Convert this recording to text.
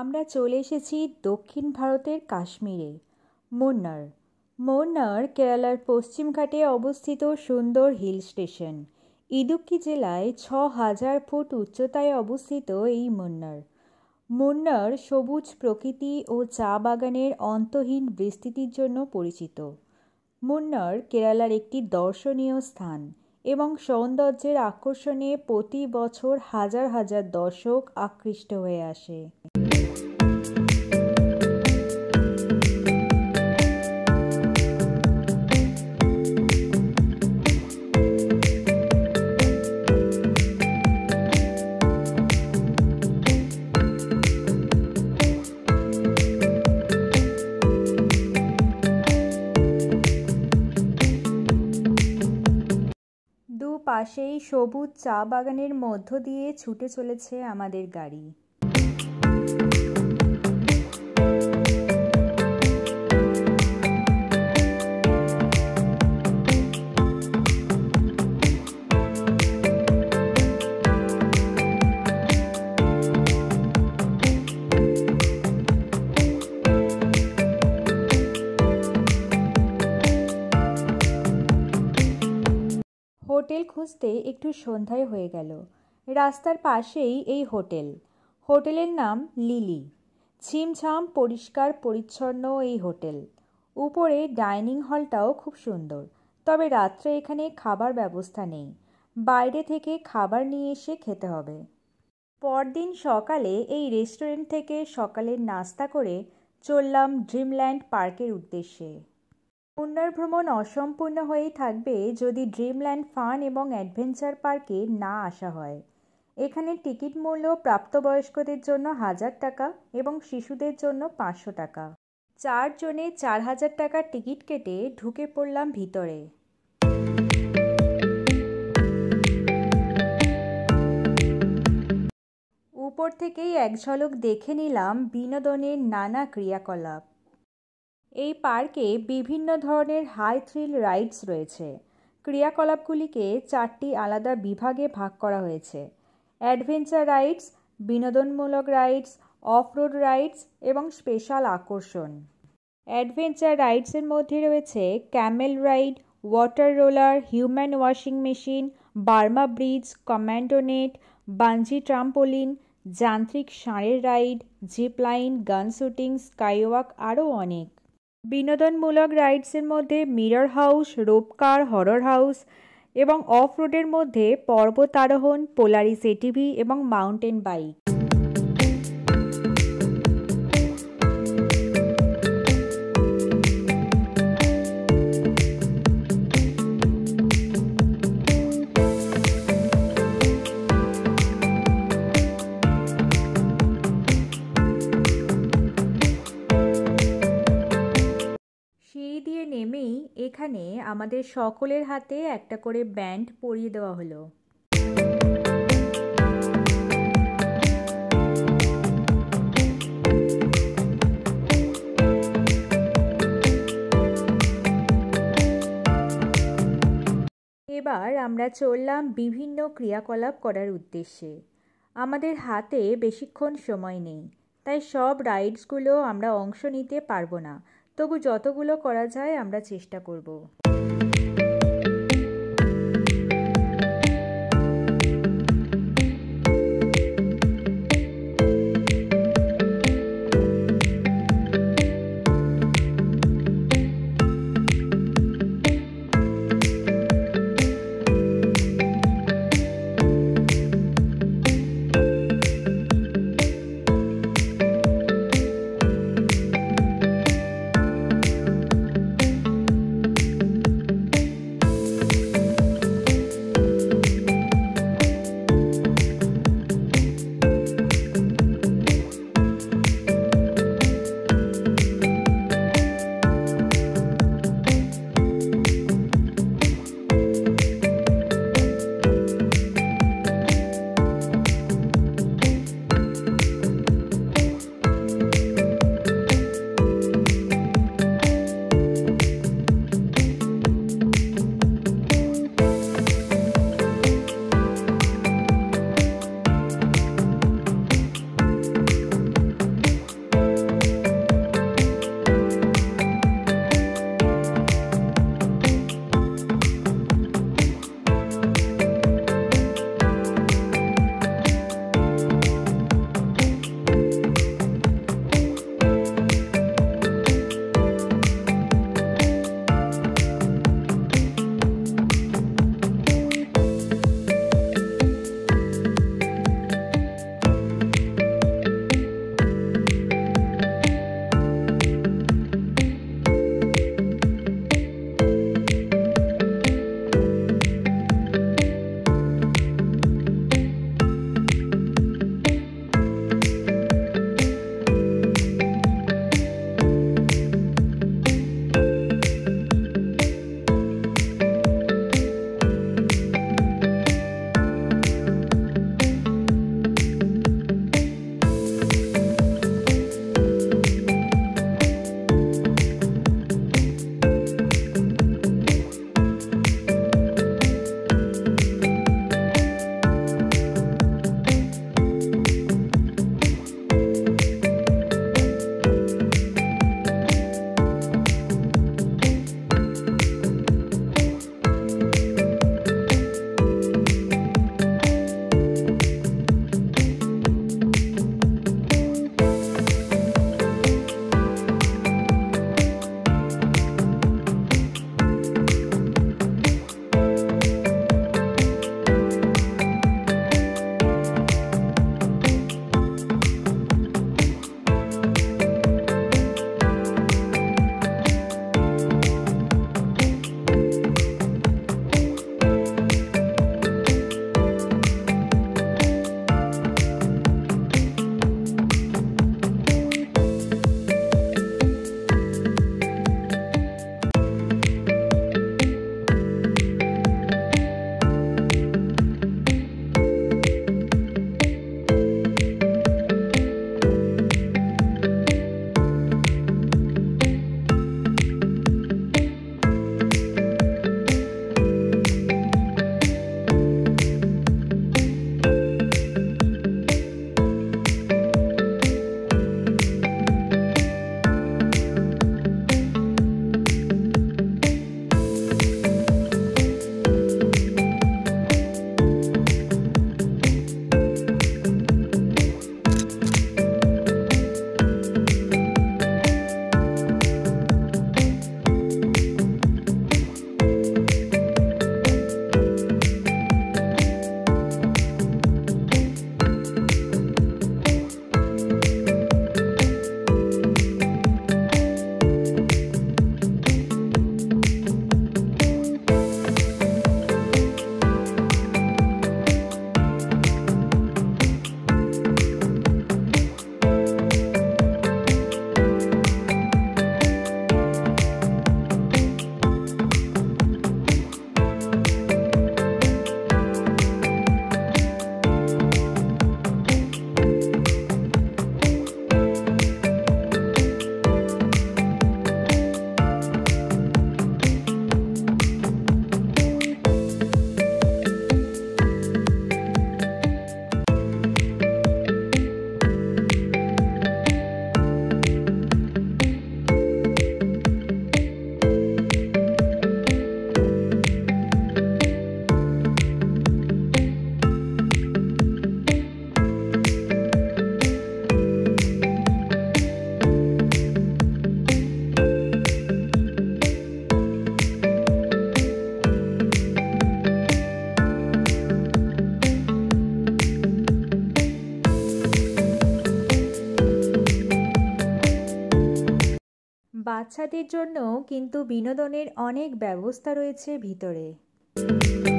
আমরা চলে এসেছি দক্ষিণ ভারতের কাশ্মীরে, মুন্নার। মুন্নার কেরালার পশ্চিম ঘাটে অবস্থিত সুন্দর হিল স্টেশন। ইদুক্কি জেলায় ৬,০০০ ফুট উচ্চতায় অবস্থিত এই মুন্নার। মুন্নার সবুজ প্রকৃতি ও চা বাগানের অন্তহীন বিস্তৃতির জন্য পরিচিত। মুন্নার কেরালার একটি দর্শনীয় স্থান এবং সৌন্দর্যের আকর্ষণে প্রতি বছর হাজার হাজার দর্শক আকৃষ্ট হয়ে আসে। দুপাশেই সবুজ চা বাগানের মধ্য দিয়ে ছুটে চলেছে আমাদের গাড়ি। হোটেল খুঁজতে একটু সন্ধ্যায় হয়ে গেল। রাস্তার পাশেই এই হোটেল। হোটেলের নাম লিলি। ছিমছাম পরিষ্কার পরিচ্ছন্ন এই হোটেল। উপরে ডাইনিং হলটাও খুব সুন্দর, তবে রাত্রে এখানে খাবার ব্যবস্থা নেই, বাইরে থেকে খাবার নিয়ে এসে খেতে হবে। পরদিন সকালে এই রেস্টুরেন্ট থেকে সকালের নাস্তা করে চললাম ড্রিমল্যান্ড পার্কের উদ্দেশ্যে। মুন্নার ভ্রমণ অসম্পূর্ণ হয়েই থাকবে যদি ড্রিমল্যান্ড ফান এবং অ্যাডভেঞ্চার পার্কে না আসা হয়। এখানে টিকিট মূল্য প্রাপ্তবয়স্কদের জন্য ১,০০০ টাকা এবং শিশুদের জন্য ৫০০ টাকা। ৪ জনে ৪,০০০ টাকার টিকিট কেটে ঢুকে পড়লাম ভিতরে। উপর থেকেই এক ঝলক দেখে নিলাম বিনোদনের নানা ক্রিয়াকলাপ। এই পার্কে বিভিন্ন ধরনের হাই থ্রিল রাইডস রয়েছে। ক্রিয়াকলাপগুলিকে ৪টি আলাদা বিভাগে ভাগ করা হয়েছে: অ্যাডভেঞ্চার রাইডস, বিনোদনমূলক রাইডস, অফ রোড রাইডস এবং স্পেশাল আকর্ষণ। অ্যাডভেঞ্চার রাইডসের মধ্যে রয়েছে camel ride, water roller, human washing machine, Burma bridge, commando net, bungee trampoline, যান্ত্রিক ষাঁড়ের ride, zip line, gun shooting, skywalk আরও অনেক। বিনোদনমূলক রাইডসের মধ্যে mirror house, rope car, horror house এবং অফ রোডের মধ্যে পর্বত আরোহণ, পোলারিস এটিভি এবং মাউন্টেন বাইক। সিঁড়ি দিয়ে নেমেই এখানে আমাদের সকলের হাতে একটা করে ব্যান্ড পরিয়ে দেওয়া হলো। এবার আমরা চললাম বিভিন্ন ক্রিয়াকলাপ করার উদ্দেশ্যে। আমাদের হাতে বেশিক্ষণ সময় নেই, তাই সব রাইডসগুলো আমরা অংশ নিতে পারবো না, তবু যতগুলো করা যায় আমরা চেষ্টা করব। বাচ্চাদের জন্য কিন্তু বিনোদনের অনেক ব্যবস্থা রয়েছে ভিতরে।